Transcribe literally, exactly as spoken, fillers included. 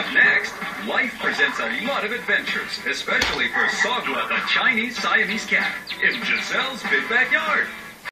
Up next, life presents a lot of adventures, especially for Sagwa, the Chinese Siamese cat, in Giselle's big backyard.